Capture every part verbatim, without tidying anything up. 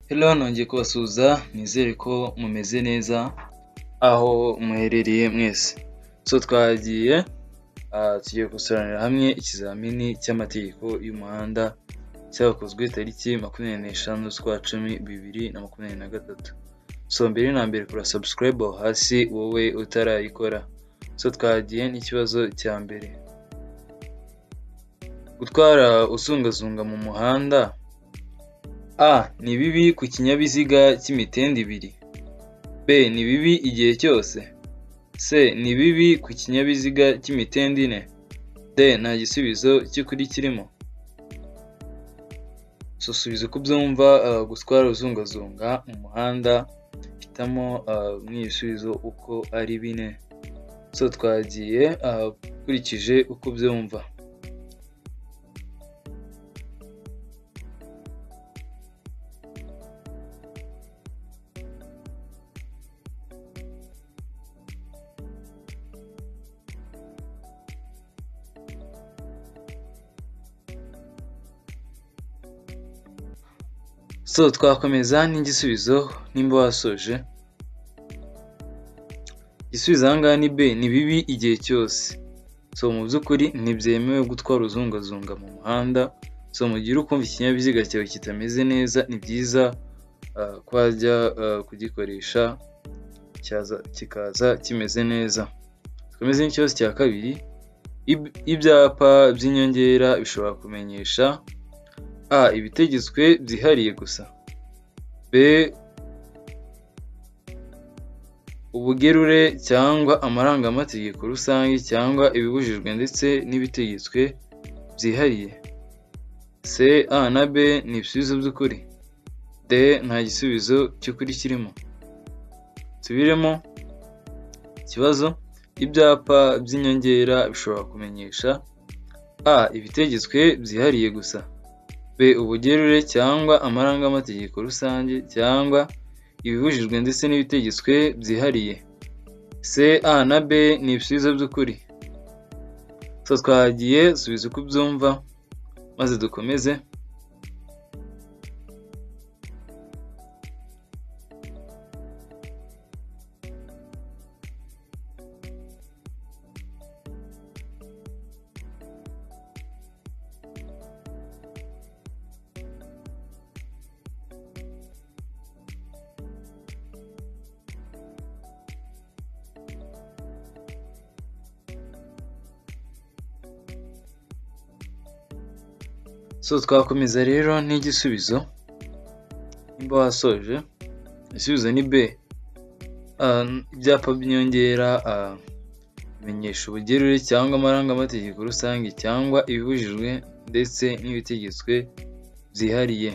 Hello, nongeye kubasuhuza, nizere ko mumeze neza aho muherereye mwese. So twagiye uh, tugiye gusobanurira hamwe ikizamini cy'amategeko y'umuhanda cyakozwe tariki makumyabiri n'eshanu z'ukwa cumi bibiri na makumyabiri na gatatu. So mbere na mbere kora subscribe aho hasi wowe utarayikora. So twagiye n'ikibazo cya mbere. Gutwara usungazunga mu muhanda A. Ni bibi ku kinyabiziga cy'imitende ibiri. B. Ni bibi igihe cyose. C. Ni bibi ku kinyabiziga cy'imitende ine. D. Nta gisubizo cy'ukuri kirimo. So subiza uko ubyumva. Uh, gutwara uzungazunga mu muhanda, hitamo uh, mw'ibisubizo uko ari bine. So twagiye uh, ukurikije uko ubyumva. So twakomeza n'igisubizo nimba wasoje. Igisubizo aha ngaha ni B. Ni bibi igihe cyose. So mu by'ukuri ntibyemewe gutwara uzungazunga mu muhanda. So mu gihe ukumva ikinyabiziga cyawe kitameze neza, ni byiza uh, ko wajya uh, kugikoresha cyaza kikaza kimeze neza. Dukomeze n'ikibazo cya kabiri. Ibyapa by'inyongera bishobora kumenyesha A. Ibitegetswe byihariye gusa. B. Ubugerure cyangwa amarangamateko rusange cyangwa ibibujijwe ndetse n'ibitegetswe byihariye. C. A na B ni ibisubizo by'ukuri. D. Nta gisubizo cy'ukuri kirimo. Tubiremo ikibazo. Ibyapa by'inyongera bishobora kumenyesha A. Ibitegetswe byihariye gusa. B. Ubugerure cyangwa amarangamateko rusange cyangwa ibibujijwe ndetse n'ibitegetswe byihariye. C. A na B ni ibisubizo by'ukuri. So twagiye subiza uko ubyumva maze dukomeze. So twakomeza rero n'igisubizo nimba wasoje. Igisubizo ni B. Uh, ibyapa by'inyongera uh, bimenyesha ubugerure cyangwa amarangamateko rusange cyangwa ibibujijwe ndetse n'ibitegetswe byihariye.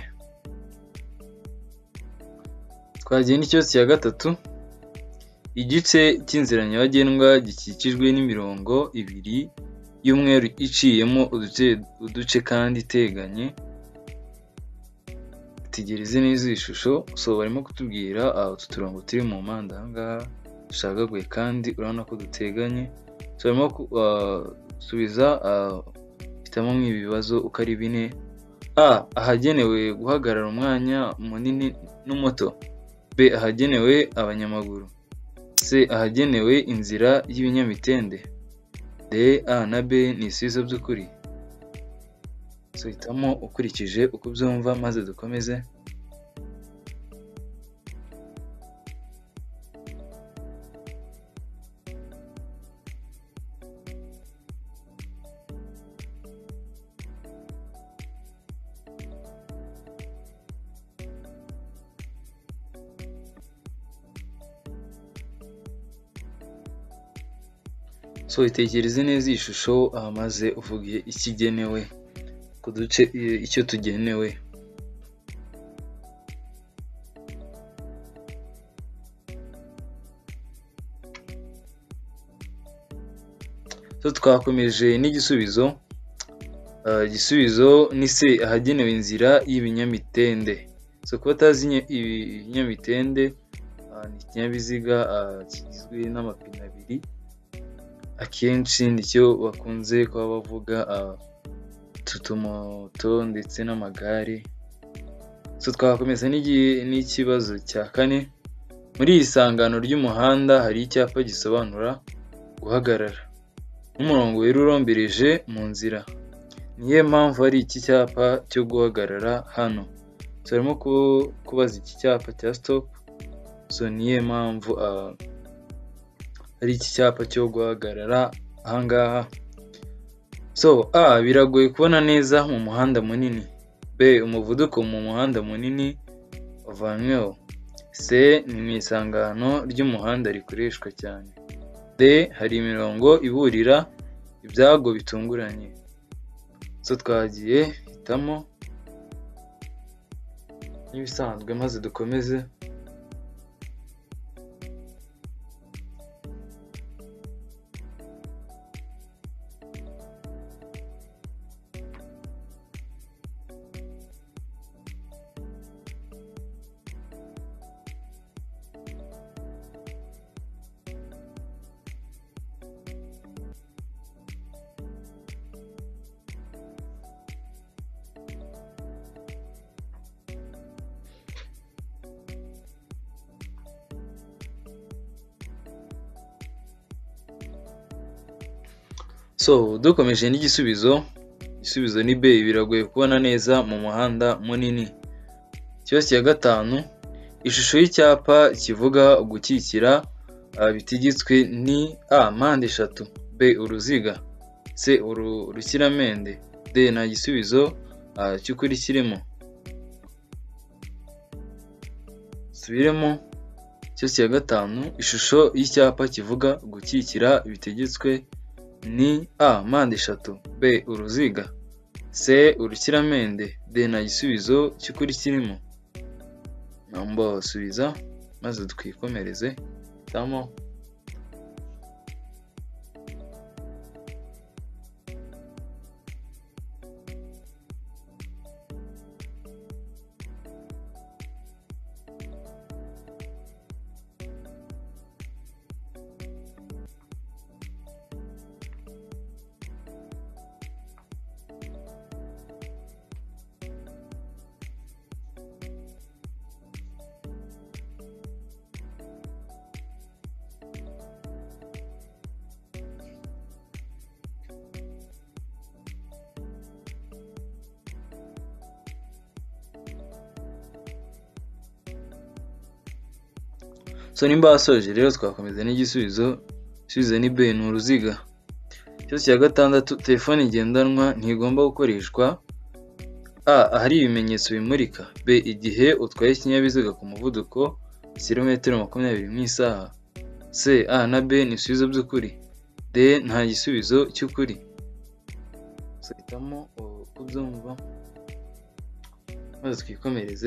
Twagiye n'ikibazo cya gatatu. Igice cy'inzira nyabagendwa gikikijwe n'imirongo ibiri y'umweru iciyemo uduce uduce kandi iteganye. Tegereze neza iyi shusho. So barimo kutubwira aho utu turongo turi mu mpande aha ngaha dushagaguye kandi urabona ko duteganye. So barimo gusubiza uh, hitamo nk'ibi bibazo uko ari bine. A. Ahagenewe guhagarara umwanya munini n'umuto. B. Ahagenewe abanyamaguru. C. Ahagenewe inzira y'ibinyamitende. D. A na B ni ibisubizo by'ukuri. So hitamo ukurikije uko ubyumva maze dukomeze. So itekereze neza iyi shusho maze uvuge ikigenewe ku duce icyo tugenewe. So twakomeje n'igisubizo. Uh, igisubizo ni C. Ahagenewe inzira y'ibinyamitende. So kuba utazi ibinyamitende, uh, ni ikinyabiziga uh, kigizwe n'amapine abiri. Akenshi nicyo bakunze kuba bavuga uh, utumoto ndetse n'amagare. so twakomeza n'ikibazo cya kane. Muri iri sangano ry'umuhanda hari icyapa gisobanura guhagarara n'umurongo wera urombereje mu nzira. Niyo mpamvu hari iki cyapa cyo guhagarara hano? So harimo kubaza iki cyapa cya stop, so niyo mpamvu uh, hari iki cyapa cyo guhagarara ahangaha. So A, biragoye kubona neza mu muhanda munini. B, umuvuduko mu muhanda munini wavanyweho. C, ni mu isangano ry'umuhanda rikoreshwa cyane. D, hari imirongo iburira ibyago bitunguranye. So twagiye hitamo nk'ibisanzwe maze dukomeze. So dukomeje n'igisubizo, igisubizo ni B, biragoye kubona neza mu muhanda munini. Ikibazo cya gatanu, ishusho y'icyapa kivuga gukikira uh, bitegetswe ni A, mpande eshatu, B, uruziga, C, urukiramende, D, nta gisubizo uh, cy'ukuri kirimo. Subiremo. Ikibazo cya gatanu, ishusho y'icyapa kivuga gukikira bitegetswe ni A, mpande eshatu, B, uruziga, C, urukiramende, D, nta gisubizo cy'ukuri kirimo. Namba basubiza maze twikomereze. Tamo So nimba basoje rero twakomeza n'igisubizo. Igisubizo ni B, ni uruziga. Ikibazo cya gatandatu, telefone ngendanwa ntigomba gukoreshwa A, ahari ibimenyetso bimurika, B, igihe utwaye ikinyabiziga ku muvuduko kilometero makumyabiri mu isaha, C, A na B ni ibisubizo by'ukuri, D, nta gisubizo cy'ukuri. So hitamo kubyumva maze twikomereze.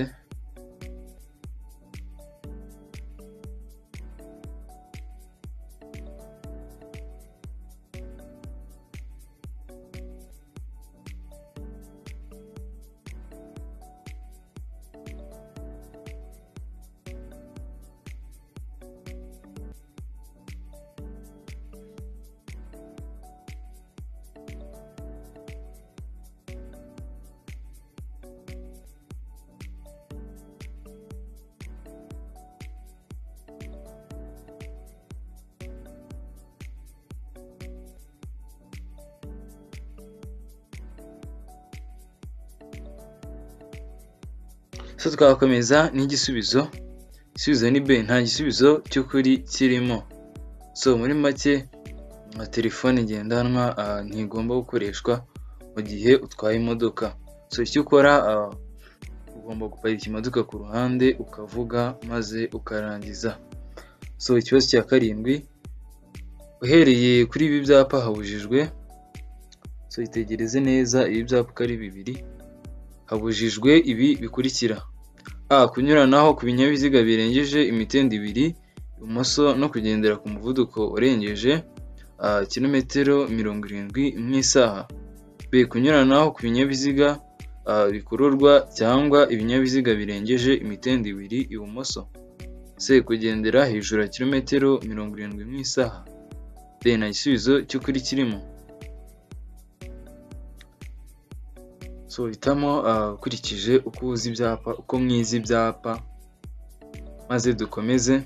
So twakomeza n'igisubizo. Igisubizo ni B, nta gisubizo cy'ukuri kirimo. So muri make telefone ngendanwa uh, ntigomba gukoreshwa mu gihe utwaye imodoka. So icyo ukora uh, ugomba guparika imodoka ku ruhande ukavuga maze ukarangiza. So ikibazo cya karindwi, uhereye kuri ibi byapa habujijwe. So itegereze neza ibi byapa uko ari bibiri. Habujijwe ibi bikurikira: A, kunyuranaho ku binyabiziga birengeje imitende ibiri ibumoso no kugendera ku muvuduko urengeje uh, kilometero mirongo irindwi mu isaha. B, kunyuranaho ku binyabiziga uh, bikururwa cyangwa ibinyabiziga birengeje imitende ibiri ibumoso. C, kugendera hejuru ya kilometero mirongo irindwi mu isaha. D, nta gisubizo cy'ukuri kirimo. so hitamo ukurikije uko uzi ibyapa, uko mwize ibyapa, maze dukomeze.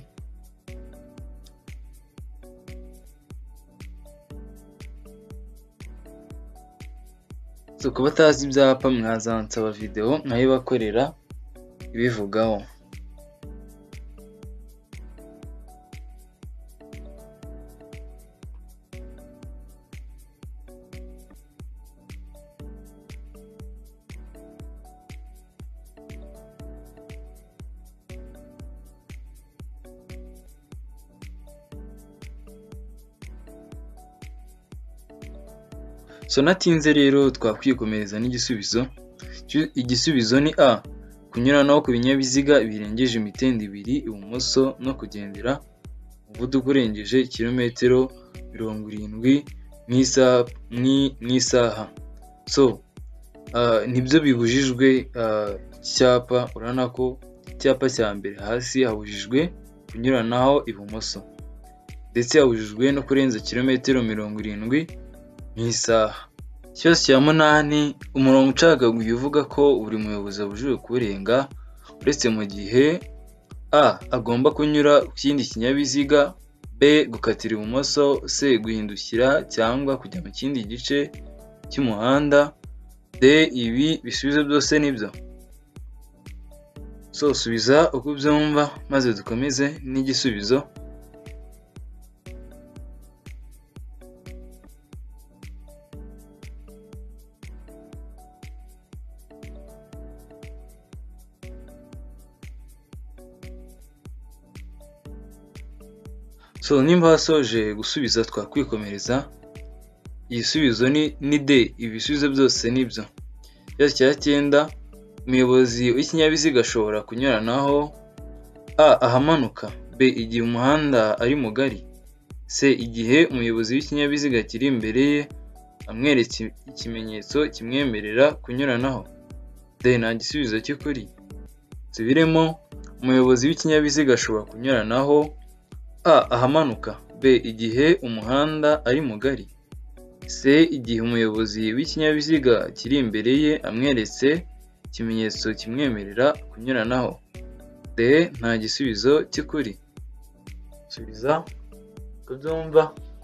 So kuba batazi ibyapa mwazansaba video nkayibakorera ibivugaho. So natinze rero twakwikomereza n'igisubizo. Igisubizo ni A, kunyuranaho ku binyabiziga birengeje imitende ibiri ibumoso no kugendera umuvuduko urengeje kilometero mirongo irindwi mu isaha. So uh, nibyo bibujijwe. uh, icyapa urabona ko icyapa cya mbere hasi habujijwe kunyuranaho ibumoso, ndetse habujijwe no kurenza kilometero mirongo irindwi mu isaha. Ikibazo cya munani, umurongo ucagaguye uvuga ko buri muyobozi abujijwe kurenga uretse mu gihe A, agomba kunyura ku kindi kinyabiziga, B, gukatira ibumoso, C, guhindukira cyangwa kujya mu kindi gice cy'umuhanda, D, ibi bisubizo byose nibyo. So subiza uko ubyumva maze dukomeze n'igisubizo. So nimba wasoje gusubiza twakwikomereza. Igisubizo ni, ni D, ibisubizo byose nibyo. Ikibazo cya cyenda, umuyobozi w'ikinyabiziga ashobora kunyuranaho A, ahamanuka, B, igihe umuhanda ari mugari, C, igihe umuyobozi w'ikinyabiziga kiri imbere ye amweretse ikimenyetso kimwemerera kunyuranaho. D, nta gisubizo cy'ukuri. Subiremo, umuyobozi w'ikinyabiziga ashobora kunyuranaho A, ahamanuka, B, igihe umuhanda ari mugari, C, igihe umuyobozi w'ikinyabiziga kiri imbere ye amweretse ikimenyetso kimwemerera kunyuranaho. D, nta gisubizo cy'ukuri. Subiza uko byumva.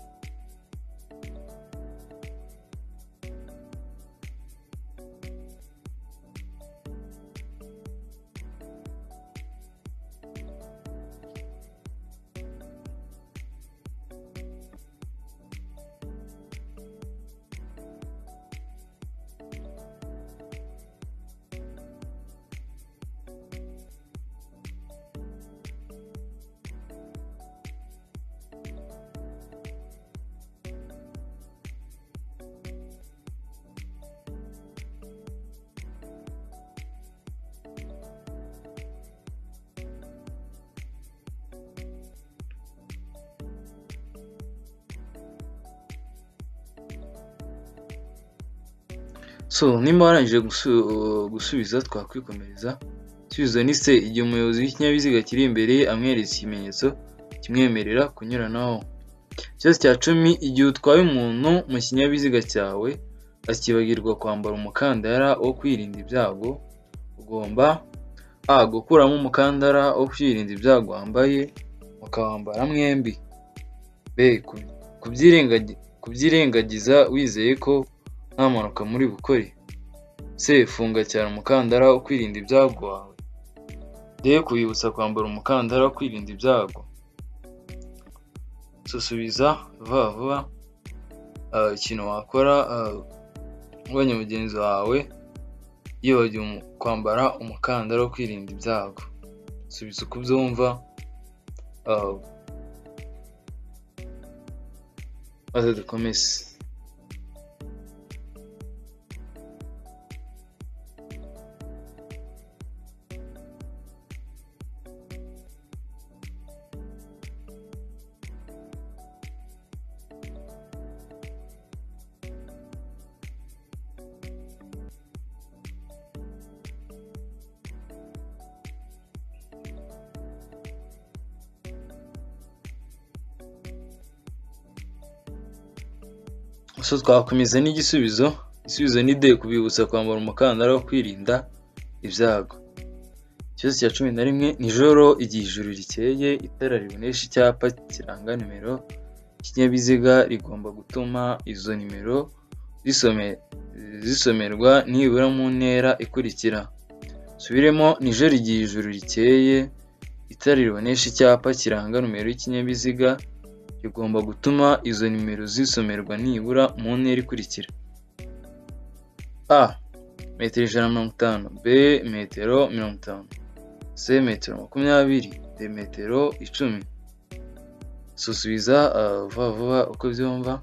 So nimba warangije gusu, gusubiza twakwikomereza. Igisubizo ni C, igihe umuyobozi w'ikinyabiziga kiri imbere ye amweretse ikimenyetso kimwemerera kunyuranaho. Ikibazo cya cumi, igihe utwaye umuntu mu kinyabiziga cyawe akibagirwa kwambara umukandara wo kwirinda ibyago, ugomba A, gukuramo umukandara wo kwirinda ibyago wambaye ukawambara mwembi, B, kubyirengagiza wizeye ko nta mpanuka muri bukore, C, funga cyane umukandara wo kwirinda ibyago wawe, D, kubibutsa kwambara umukandara wo kwirinda ibyago. Susubiza vuba vuba. Uh, ikintu wakora ubonye uh, mugenzi wawe yibagiwe kwambara umukandara wo kwirinda ibyago. Subiza uko ubyumva uh, maze dukomeze. So twakomeza n'igisubizo. Igisubizo ni D, kubibutsa kwambara umukandara wo kwirinda ibyago. Ikibazo cya cumi na rimwe, nijoro igihe ijuru rikeye itara ribonesha icyapa kiranga nimero y'ikinyabiziga rigomba gutuma izo nimero zisome zisomerwa nibura mu ntera ikurikira. Subiremo, nijoro igihe ijuru rikeye itara ribonesha icyapa kiranga nimero y'ikinyabiziga rigomba gutuma izo nimero zisomerwa nibura mu ntera ikurikira. A, metero ijana na mirongo itanu. B, metero mirongo itanu. C, metero makumyabiri. D, metero icumi. Susubiza uh, vuba vuba uko byumva.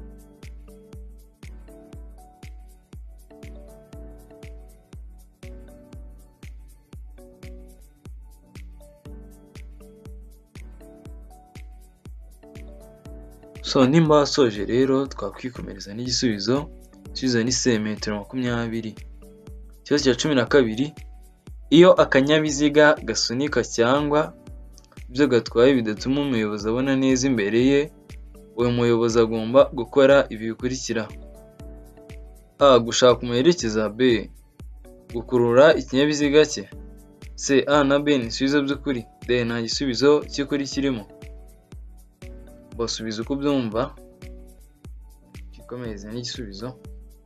So nimba wasoje rero twakwikomereza n'igisubizo. Igisubizo ni C, metero makumyabiri. Ikibazo cya cumi na kabiri, iyo akanyabiziga gasunika cyangwa ibyo gatwaye bidatuma umuyobozi abona neza imbere ye, uwo muyobozi agomba gukora ibi bikurikira. A, gushaka umuherekeza. B, gukurura ikinyabiziga cye. C, A na B ni ibisubizo by'ukuri. D, nta gisubizo cy'ukuri kirimo. Basubiza uko byumva, twikomereze n'igisubizo.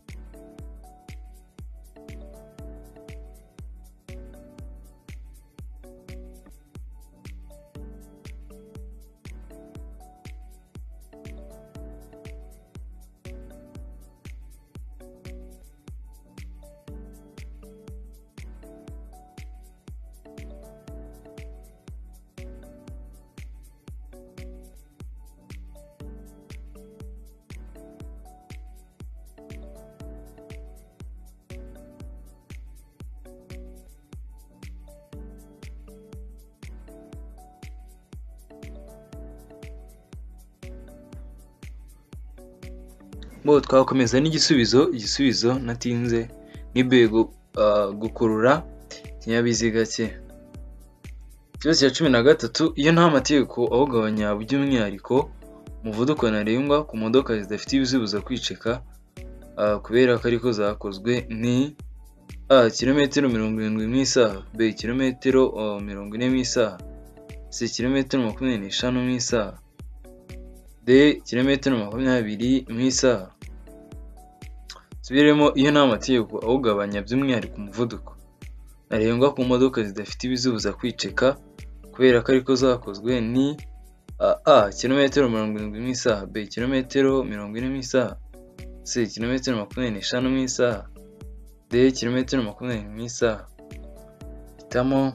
Bo twakomeza n'igisubizo. Igisubizo natinze ni B, uh, gukurura ikinyabiziga cye. Ikibazo cya cumi na gatatu, iyo nta mategeko awugabanya by'umwihariko umuvuduko ntarengwa ku modoka zidafite ibizibuza kwiceka uh, kubera ko ariko zakozwe ni A, kilometero mirongo irindwi mu isaha. B, kilometero uh, mirongo ine mu isaha. C, kilometero makumyabiri n'eshanu mu isaha. D, kilometero makumyabiri mu isaha. Subiremo, iyo nta mategeko awugabanya by'umwihariko umuvuduko ntarengwa ku modoka zidafite ibizibuza kwiceka kubera ko ariko zakozwe ni A, A, kilometero mirongo irindwi mu isaha. B, kilometero mirongo ine mu isaha. C, kilometero makumyabiri n'eshanu mu isaha. D, kilometero makumyabiri mu isaha. Hitamo.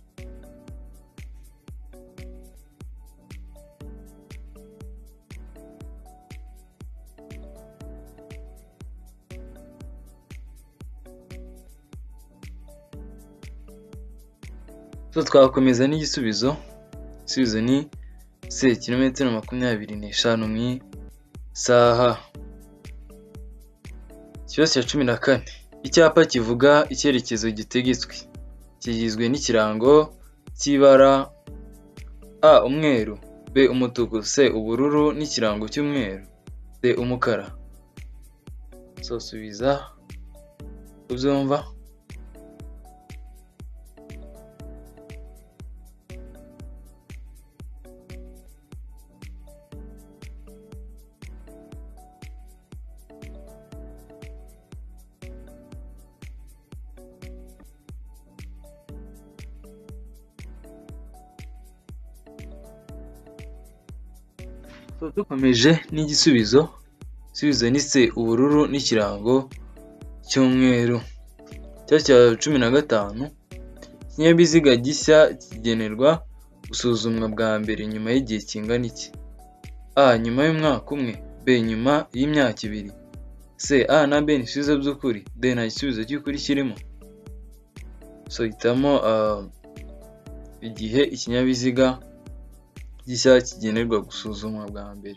So twakomeza n'igisubizo. Igisubizo ni C, kilometero makumyabiri n'eshanu mu isaha. Ikibazo cya cumi na kane, icyapa kivuga icyerekezo gitegetswe kigizwe n'ikirango cy'ibara A, umweru. B, umutuku. C, ubururu n'ikirango cy'umweru. D, umukara. So subiza ubyumva. So dukomeje n'igisubizo. Igisubizo ni C, ubururu n'ikirango cy'umweru. Ikibazo cya cumi na gatanu, ikinyabiziga gishya kigenerwa gusuzumwa bwa mbere nyuma y'igihe kingana iki? A, nyuma y'umwaka umwe. B, nyuma y'imyaka ibiri. C, A na B ni ibisubizo by'ukuri. D, nta gisubizo cy'ukuri kirimo. So hitamo uh, igihe ikinyabiziga gishya kigenerwa gusuzumwa bwa mbere.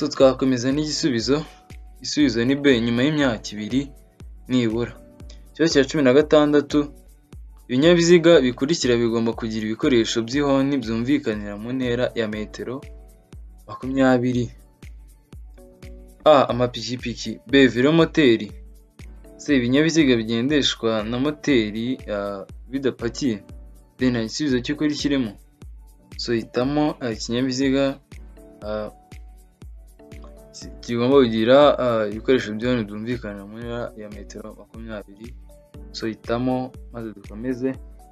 So twakomeza n'igisubizo. Igisubizo ni B, nyuma y'imyaka ibiri nibura. Ikibazo cya cumi na gatandatu, ibinyabiziga bikurikira bigomba kugira ibikoresho by'ihoni byumvikanira mu ntera ya metero makumyabiri. A, amapikipiki. B, velomoteri. C, ibinyabiziga bigendeshwa na moteri uh, bidapakiye. D, nta gisubizo cy'ukuri kirimo. So hitamo uh, ikinyabiziga uh, kigomba kugira uh, ibikoresho by'ihoni byumvikanira mu ntera ya metero makumyabiri. So hitamo maze dukomeze.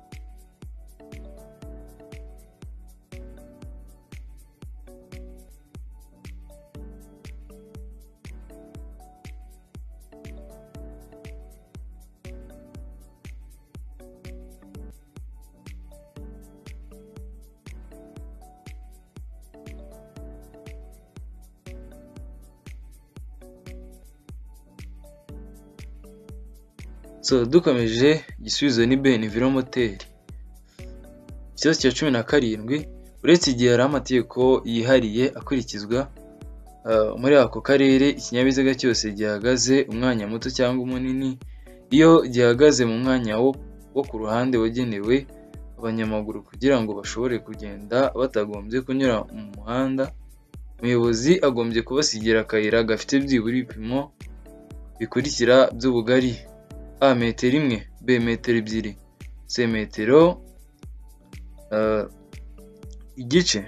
So dukomeje, igisubizo ni B, ni velomoteri. Ikibazo cya cumi na karindwi, uretse igihe hari amategeko yihariye akurikizwa uh, muri ako karere, ikinyabiziga cyose gihagaze umwanya muto cyangwa munini, iyo gihagaze mu mwanya wo, wo ku ruhande wagenewe abanyamaguru kugira ngo bashobore kugenda batagombye kunyura mu muhanda, umuyobozi agombye kubasigira akayira gafite byibura ibipimo bikurikira by'ubugari: A, metero imwe. B, metero ebyiri. C, metero uh, igice.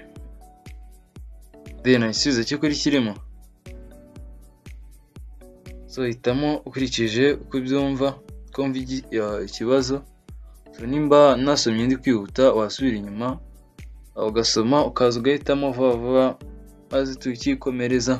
D, nta gisubizo cy'ukuri kirimo. So hitamo ukurikije uko ubyumva, kumva ikibazo. So nimba nasomye ndi kwihuta wasubira inyuma ugasoma ukaza ugahitamo vuba vuba maze tukikomereza.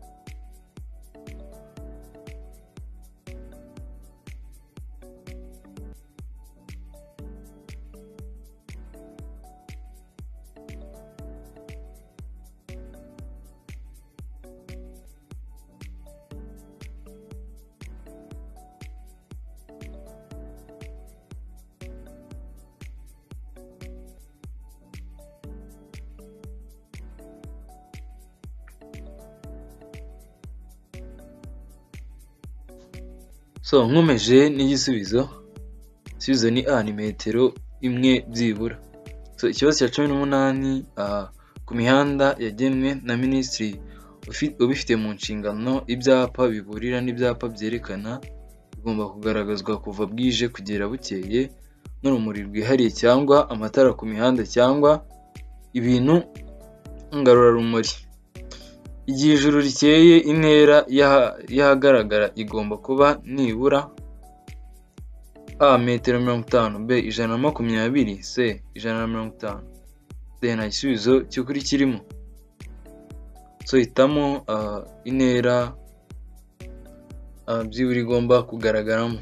So nkomeje n'igisubizo. Igisubizo ni A, ni metero imwe byibura. So ikibazo cya cumi n'umunani, uh, ku mihanda yagenwe na minisitiri ubifite mu nshingano, ibyapa biburira n'ibyapa byerekana bigomba kugaragazwa kuva bwije kugera bukeye, n'urumuri rwihariye cyangwa amatara ku mihanda cyangwa ibintu ngarurarumuri. Igihe ijuru rikeye, intera y'ahagaragara igomba kuba nibura A, metero mirongo itanu. B, ijana na makumyabiri. C, ijana na mirongo itanu. D, nta gisubizo cy'ukuri kirimo. So hitamo uh, intera uh, byibura igomba kugaragaramo.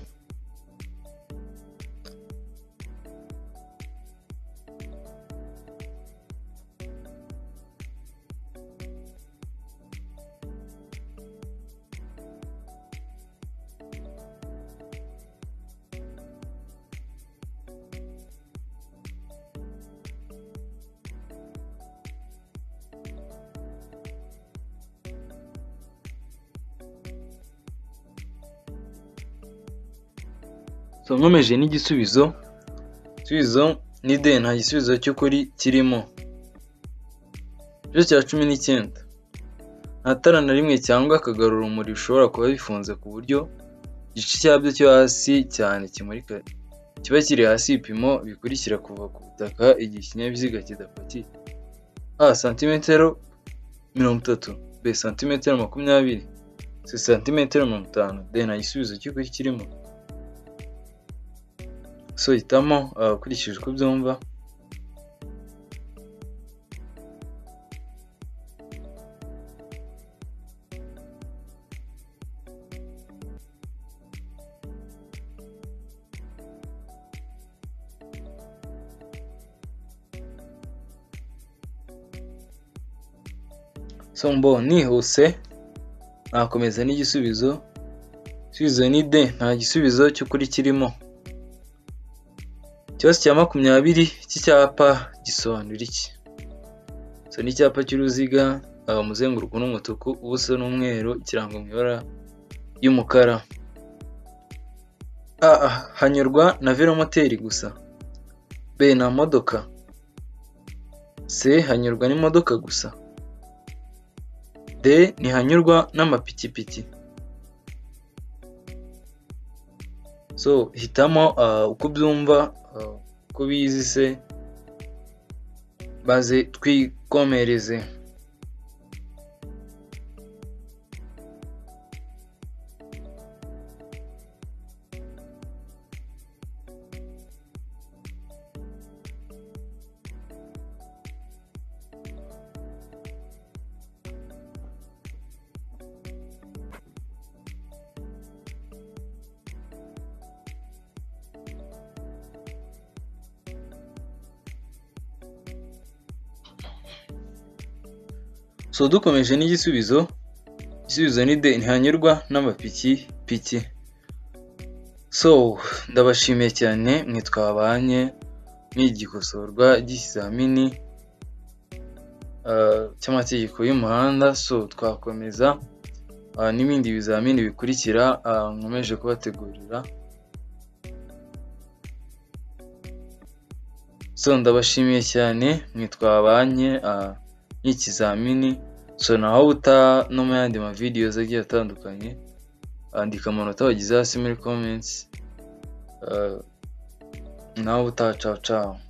So nkomeje n'igisubizo. Igisubizo ni D, nta gisubizo cy'ukuri kirimo. Ikibazo cya cumi n'icyenda, nta tara na rimwe cyangwa akagarurarumuri bishobora kuba bifunze ku buryo igice cyabyo cyo hasi cyane kimurika kiba kiri hasi ibipimo bikurikira kuva ku butaka igihe ikinyabiziga kidapakiye: A, santimetero mirongo itatu. B, santimetero makumyabiri. C, santimetero mirongo itanu. D, nta gisubizo cy'ukuri kirimo. So hitamo ukurikije uko byumva. So mbo nihuse nakomeza n'igisubizo. Igisubizo ni D, nta gisubizo cy'ukuri kirimo. Ikibazo cya makumyabiri cy'icyapa gisobanura iki? So ni icyapa cy'uruziga uh, umuzenguruko n'umutuku, ubuso n'umweru, ikirango mu ibara y'umukara. A hanyurwa na velomoteri gusa. B nta modoka. C hanyurwa n'imodoka gusa. D ntihanyurwa n'amapikipiki. So hitamo uh, uko byumva, uh, uko bizi se, baze twikomereze. So dukomeje n'igisubizo, igisubizo ni D ntihanyurwa n'amapikipiki. So ndabashimiye cyane mwe twabanye n'igikosorwa ry'ikizamini uh, cy'amategeko y'umuhanda. So twakomeza uh, n'ibindi bizamini bikurikira uh, nkomeje kubategurira. So ndabashimiye cyane mwe twabanye uh, n'ikizamini. So naho uta no mu yandi ma videos agiye atandukanye, andika amanota wagize hasi muri comments. uh, naho uta ciao ciao.